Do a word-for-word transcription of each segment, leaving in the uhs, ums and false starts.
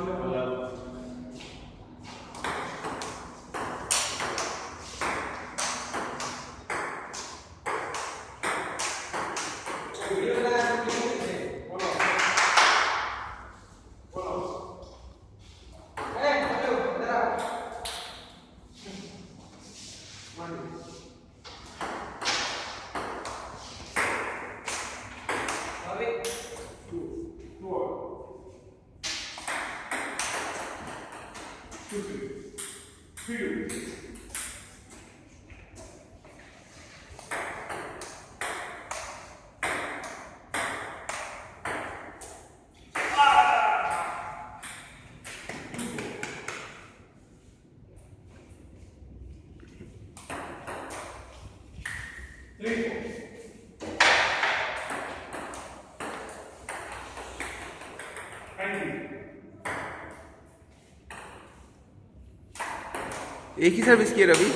एक ही सर्विस किए Ravi.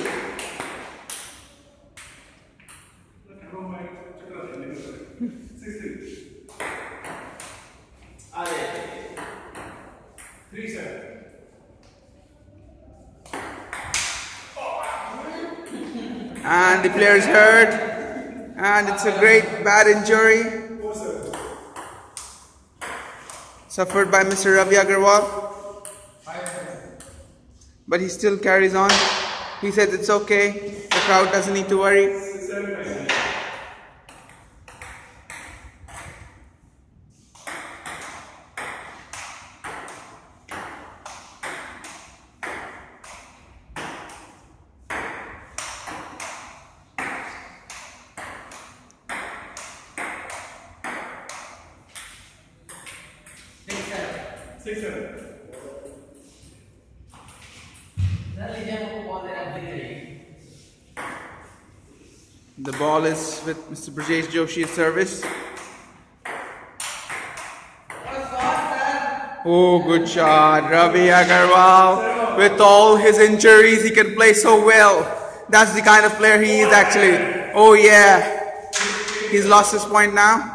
And the player is hurt, and it's a great bad injury suffered by Mister Ravi Agarwal. But he still carries on. He says it's okay. The crowd doesn't need to worry. Six seven. The ball is with Mister Brajesh Joshi's service. Oh, good shot. Ravi Agarwal, with all his injuries, he can play so well. That's the kind of player he is actually. Oh yeah. He's lost his point now.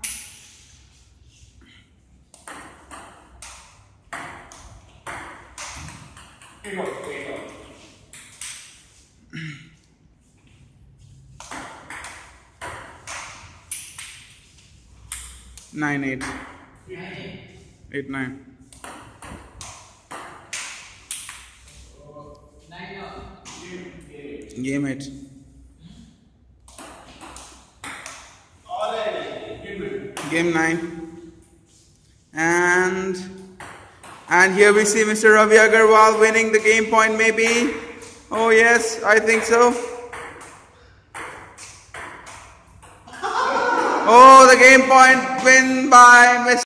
Nine eight. Eight nine. Game eight. Game nine. And and here we see Mister Ravi Agarwal winning the game point maybe. Oh yes, I think so. Oh, the game point win by Mister